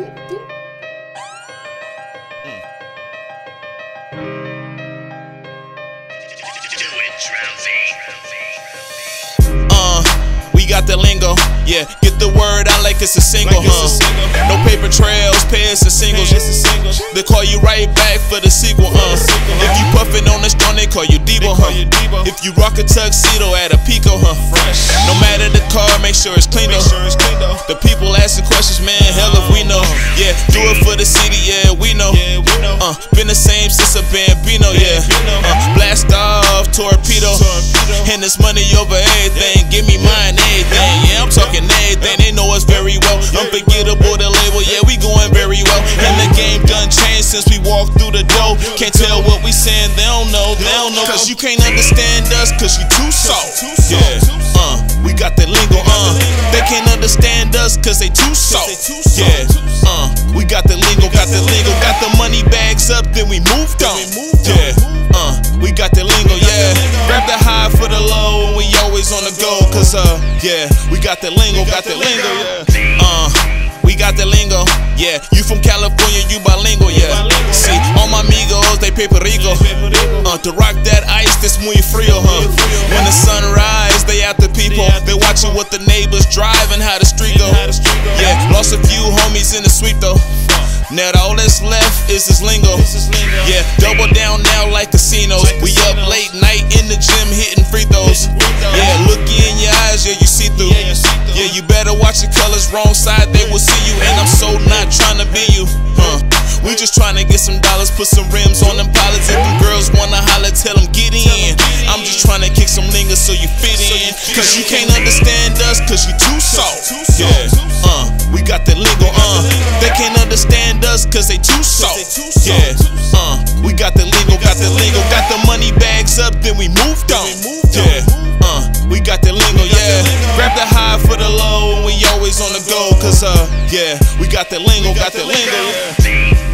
We got the lingo, yeah. Get the word out like it's a single, No paper trails, pairs and singles. They call you right back for the sequel, If you puffin' on the strong, they call you Debo, If you rock a tuxedo at a Pico, No matter the car, make sure it's clean, though. The people asking questions, man, hell if we know. Yeah, do it for the city, yeah, we know. Been the same since a Bambino, yeah. Blast off, torpedo. And this money over everything, give me mine, everything. Yeah, I'm talking everything, they know us very well. Unforgettable, the label, yeah, we going very well. And the game done changed since we walked through the door. Can't tell what we saying, they don't know. Cause you can't understand us, cause you too soft. Yeah, we got the lingo, They can't understand us, cause they too soft. Yeah, we got the lingo, got the money bags up, then we moved on. Yeah, we got the lingo, yeah. Grab the high for the low, and we always on the go. Cause yeah, we got the lingo, yeah. We got the lingo, yeah. You from California, you bilingual, yeah. See, all my amigos, they paper rico. To rock that ice, that's muy frio, When the sun rise, they out the people. They watching what the neighbors drive and how the street go. Yeah, lost a few homies in the sweep though. Now all that's left is this lingo. Yeah, double down now like casinos. We up late night in the gym hitting free throws. Yeah, look in your eyes, yeah, you see through. Yeah, you better watch your colors, wrong side, they will see you. And I'm so not trying to be you, We just trying to get some dollars, put some rims on them pilots. If them girls wanna holler, tell them get in. I'm just trying to kick some niggas so you fit in. Cause you can't understand us, cause you too soft. Yeah, we got the lingo, They can't understand us, cause they too soft. Yeah, we got the lingo, got the money bags up, then we moved on. Yeah, we got the lingo, yeah. Grab the high for the low, and we always on the go. Cause yeah, we got the lingo, yeah.